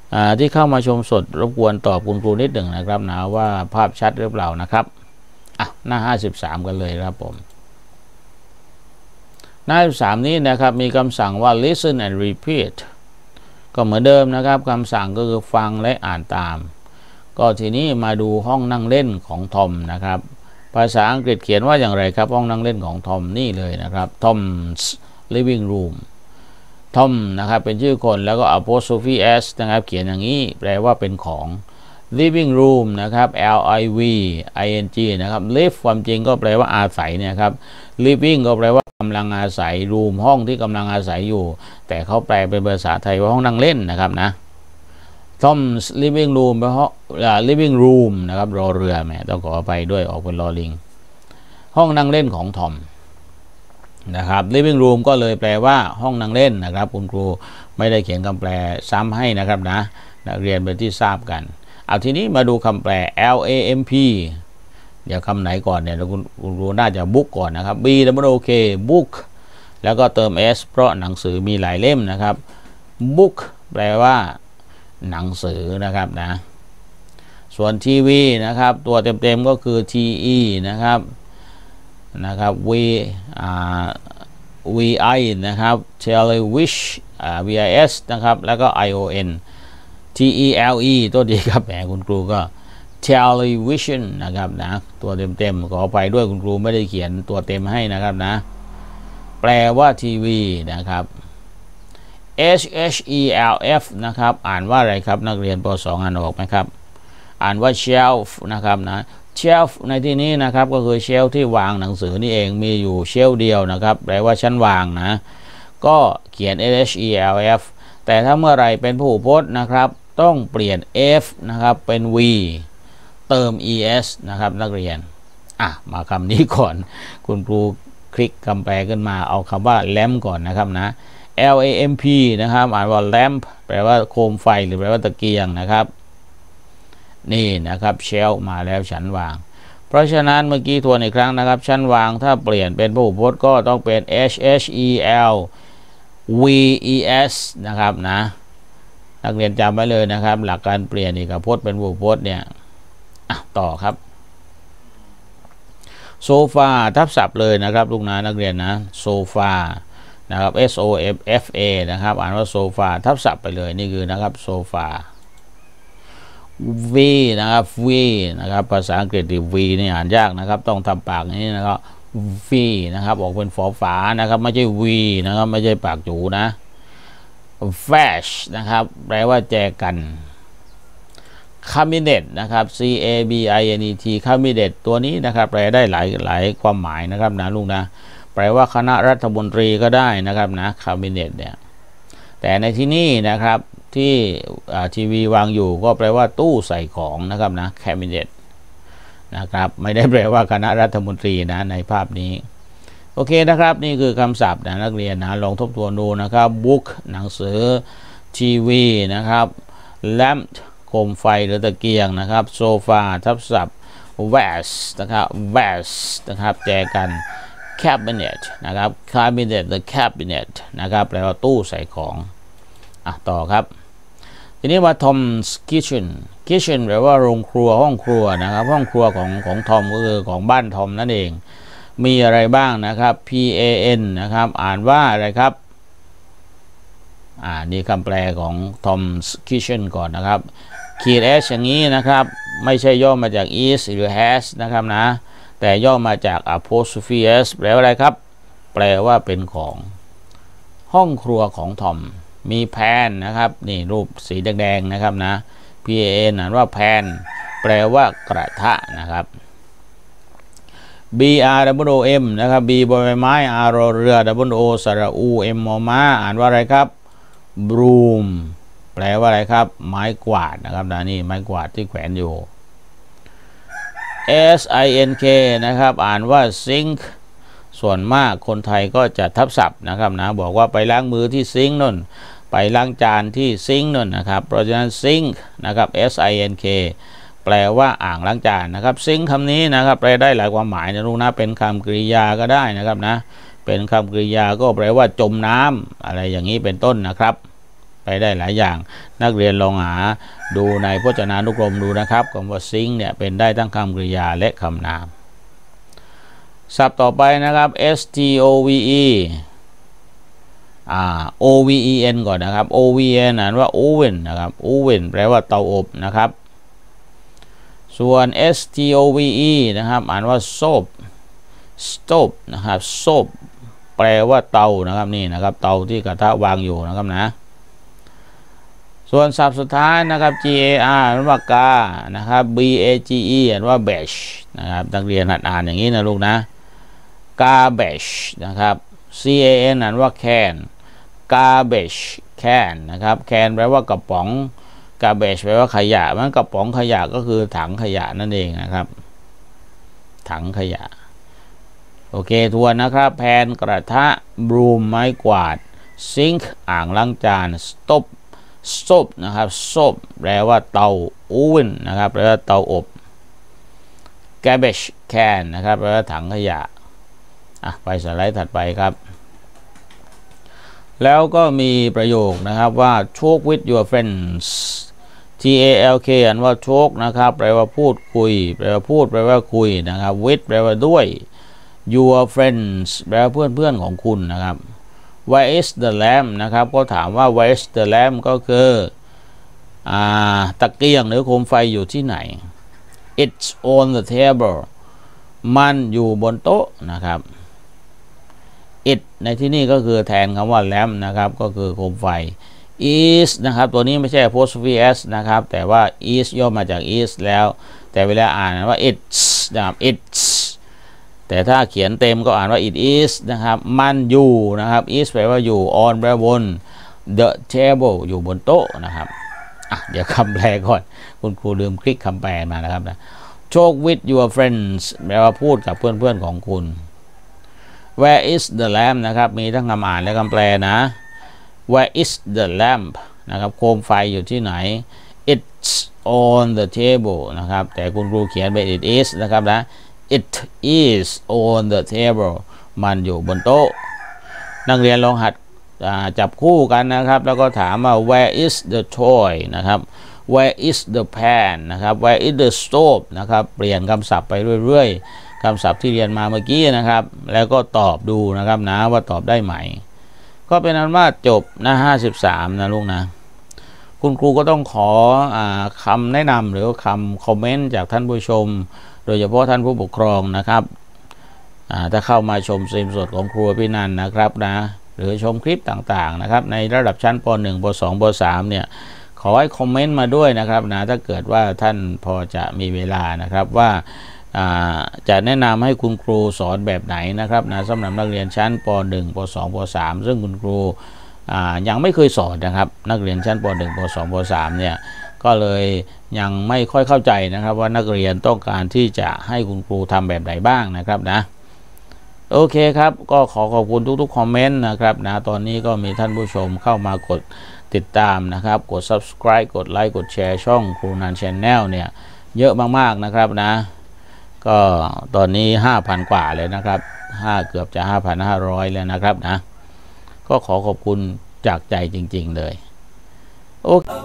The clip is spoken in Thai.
ที่เข้ามาชมสดรบกวนตอบคุณครูนิดหนึ่งนะครับนะว่าภาพชัดหรือเปล่านะครับหน้า53กันเลยครับผมหน้า53นี้นะครับมีคำสั่งว่า listen and repeat ก็เหมือนเดิมนะครับคำสั่งก็คือฟังและอ่านตามก็ทีนี้มาดูห้องนั่งเล่นของทอมนะครับภาษาอังกฤษเขียนว่าอย่างไรครับห้องนั่งเล่นของทอมนี่เลยนะครับ Tom's living room ทอมนะครับเป็นชื่อคนแล้วก็ apostrophe s นะครับเขียนอย่างนี้แปลว่าเป็นของ living room นะครับ living นะครับ live ความจริงก็แปลว่าอาศัยเนี่ยครับ living ก็แปลว่ากำลังอาศัย room ห้องที่กำลังอาศัยอยู่แต่เขาแปลเป็นภาษาไทยว่าห้องนั่งเล่นนะครับนะ Tom's living room เป็นห้องliving room นะครับรอเรือแหมต้องขอไปด้วยออกเป็นลอลิงห้องนั่งเล่นของทอมนะครับ living room ก็เลยแปลว่าห้องนั่งเล่นนะครับคุณครูไม่ได้เขียนคำแปลซ้ำให้นะครับนะนักเรียนเป็นที่ทราบกันเอาทีนี้มาดูคำแปล lamp เดี๋ยวคำไหนก่อนเนี่ยคุณครูน่าจะ book ก่อนนะครับ book book แล้วก็เติม s เพราะหนังสือมีหลายเล่มนะครับ book แปลว่าหนังสือนะครับนะส่วนทีวีนะครับตัวเต็มๆก็คือ te นะครับvi นะครับ television vis นะครับแล้วก็ ion tele ตัวดีครับแหมคุณครูก็ television นะครับนะตัวเต็มๆขอไปด้วยคุณครูไม่ได้เขียนตัวเต็มให้นะครับนะแปลว่าทีวีนะครับ shelf นะครับอ่านว่าอะไรครับนักเรียนป .2 อ่านออกไหมครับอ่านว่า shelf นะครับนะ shelf ในที่นี้นะครับก็คือ shelf ที่วางหนังสือนี่เองมีอยู่ shelf เดียวนะครับแปลว่าชั้นวางนะก็เขียน shelf แต่ถ้าเมื่อไรเป็นผู้พจน์นะครับต้องเปลี่ยน f นะครับเป็น v เติม es นะครับนักเรียนมาคำนี้ก่อนคุณครูคลิกคำแปลขึ้นมาเอาคำว่า lamp ก่อนนะครับนะ lamp นะครับอ่านว่า lamp แปลว่าโคมไฟหรือแปลว่าตะเกียงนะครับนี่นะครับ shelf มาแล้วชั้นวางเพราะฉะนั้นเมื่อกี้ทวนอีกครั้งนะครับชั้นวางถ้าเปลี่ยนเป็นผู้พจน์ก็ต้องเป็น helves นะครับนะนักเรียนจำไว้เลยนะครับหลักการเปลี่ยนเอกพจน์เป็นผู้พจน์เนี่ยต่อครับโซฟาทับศัพท์เลยนะครับลูกนะนักเรียนนะโซฟานะครับ sofa นะครับอ่านว่าโซฟาทับศัพท์ไปเลยนี่คือนะครับโซฟา v นะครับ v นะครับภาษาอังกฤษที่ v นี่อ่านยากนะครับต้องทำปากอย่างนี้นะครับ v นะครับออกเป็นฝอฝานะครับไม่ใช่ v นะครับไม่ใช่ปากจูนะ flash นะครับแปลว่าแจกัน cabinet นะครับ cabinet cabinet ตัวนี้นะครับแปลได้หลายความหมายนะครับนะลูกนะแปลว่าคณะรัฐมนตรีก็ได้นะครับนะ cabinet เนี่ยแต่ในที่นี้นะครับที่ทีวีวางอยู่ก็แปลว่าตู้ใส่ของนะครับนะ cabinet นะครับไม่ได้แปลว่าคณะรัฐมนตรีนะในภาพนี้โอเคนะครับนี่คือคำศัพท์นะนักเรียนนะลองทบทวนดูนะครับ book หนังสือทีวีนะครับ lamp โคมไฟหรือตะเกียงนะครับโซฟาทับศัพท์ vase นะครับ vase นะครับแจกัน cabinet นะครับ cabinet the cabinet นะครับแปลว่าตู้ใส่ของต่อครับทีนี้ว่า Tom's kitchen แปลว่าโรงครัวห้องครัวนะครับห้องครัวของทอมก็คือของบ้านทอมนั่นเองมีอะไรบ้างนะครับ pan นะครับอ่านว่าอะไรครับนี่คำแปลของ Tom's kitchen ก่อนนะครับขีด s อย่างนี้นะครับไม่ใช่ย่อมาจาก is หรือ has นะครับนะแต่ย่อมาจาก apostrophe s แปลว่าอะไรครับแปลว่าเป็นของห้องครัวของทอมมีแพนนะครับนี่รูปสีแดงๆนะครับนะ pan อ่านว่าแพนแปลว่ากระทะนะครับ brwm นะครับ b บอยไม้ r รอเรือ w o สระอู m มอม้าอ่านว่าอะไรครับ broom แปลว่าอะไรครับไม้กวาดนะครับนะนี่ไม้กวาดที่แขวนอยู่ sink นะครับอ่านว่า sink ส่วนมากคนไทยก็จะทับศัพท์นะครับนะบอกว่าไปล้างมือที่ซิงค์นั่นไปล้างจานที่ซิงค์นั่นนะครับเพราะฉะนั้น sink นะครับ sink แปลว่าอ่างล้างจานนะครับซิงค์คำนี้นะครับแปลได้หลายความหมายนะลูกนะเป็นคำกริยาก็ได้นะครับนะเป็นคำกริยาก็แปลว่าจมน้ำอะไรอย่างนี้เป็นต้นนะครับไปได้หลายอย่างนักเรียนลองหาดูในพจนานุกรมดูนะครับคำว่า sink เนี่ยเป็นได้ทั้งคำกริยาและคำนามศัพท์ต่อไปนะครับ stove oven ก่อนนะครับ oven อ่านว่า oven นะครับ oven แปลว่าเตาอบนะครับส่วน stove นะครับอ่านว่า stove นะครับ stove แปลว่าเตานะครับนี่นะครับเตาที่กระทะวางอยู่นะครับนะส่วนศัพท์สุดท้ายนะครับ gar อ่านว่ากานะครับ bage อ่านว่า bash นะครับนักเรียนหัดอ่านอย่างนี้นะลูกนะgarbage นะครับ can อ่านว่า can garbage can นะครับ can แปลว่ากระป๋อง garbage แปลว่าขยะมันกระป๋องขยะก็คือถังขยะนั่นเองนะครับถังขยะโอเคทวนนะครับแพนกระทะบรูมไม้กวาด sink อ่างล้างจาน stove นะครับ stove แปลว่าเตา oven นะครับแปลว่าเตาอบ garbage can นะครับแปลว่าถังขยะไปสไลด์ถัดไปครับแล้วก็มีประโยคนะครับว่า talk with your friends talk อ่านว่า talk นะครับแปลว่าพูดคุยแปลว่าพูดแปลว่าคุยนะครับ with แปลว่าด้วย your friends แปลว่าเพื่อนของคุณนะครับ where is the lamp นะครับก็ถามว่า where is the lamp ก็คือตะเกียงหรือโคมไฟอยู่ที่ไหน it's on the table มันอยู่บนโต๊ะนะครับ it ในที่นี่ก็คือแทนคำว่า lamp นะครับก็คือโคมไฟ is นะครับตัวนี้ไม่ใช่ apostrophe s นะครับแต่ว่า is ย่อมาจาก is แล้วแต่เวลาอ่านว่า it's นะครับ it's แต่ถ้าเขียนเต็มก็อ่านว่า it is นะครับมันอยู่นะครับ is แปลว่าอยู่ on แปลว่าบน the table อยู่บนโต๊ะนะครับเดี๋ยวคำแปลก่อนคุณครูลืมคลิกคำแปลมานะครับนะ talk with your friends แปลว่าพูดกับเพื่อนๆของคุณ where is the lamp นะครับมีทั้งคำอ่านและคำแปลนะ where is the lamp นะครับโคมไฟอยู่ที่ไหน it's on the table นะครับแต่คุณครูเขียนเป็น it is นะครับนะIt is on the table มันอยู่บนโต๊ะนักเรียนลองหัดจับคู่กันนะครับแล้วก็ถามว่า where is the toy นะครับ where is the pan นะครับ where is the stove นะครับเปลี่ยนคำศัพท์ไปเรื่อยๆคำศัพท์ที่เรียนมาเมื่อกี้นะครับแล้วก็ตอบดูนะครับนะว่าตอบได้ไหมก็เป็นอันว่าจบนะ53นะลูกนะคุณครูก็ต้องขอคำแนะนำหรือคำคอมเมนต์จากท่านผู้ชมโดยเฉพาะท่านผู้ปกครองนะครับถ้าเข้ามาชมสตรีมสดของครูพี่นันนะครับนะหรือชมคลิปต่างๆนะครับในระดับชั้นป .1 ป .2 ป .3 เนี่ยขอให้คอมเมนต์มาด้วยนะครับนะถ้าเกิดว่าท่านพอจะมีเวลานะครับว่าจะแนะนำให้คุณครูสอนแบบไหนนะครับนะสำหรับนักเรียนชั้นป .1 ป .2 ป .3 ซึ่งคุณครูยังไม่เคยสอนนะครับนักเรียนชั้นป .1 ป .2 ป .3 เนี่ยก็เลยยังไม่ค่อยเข้าใจนะครับว่านักเรียนต้องการที่จะให้คุณครูทำแบบไหนบ้างนะครับนะโอเคครับก็ขอบคุณทุกๆคอมเมนต์นะครับนะตอนนี้ก็มีท่านผู้ชมเข้ามากดติดตามนะครับกด subscribe กดไลค์กดแชร์ช่องครูนัน Channel เนี่ยเยอะมากๆนะครับนะก็ตอนนี้ 5,000 กว่าเลยนะครับเกือบจะ 5,500 แล้วนะครับนะก็ขอบคุณจากใจจริงๆเลยโอเค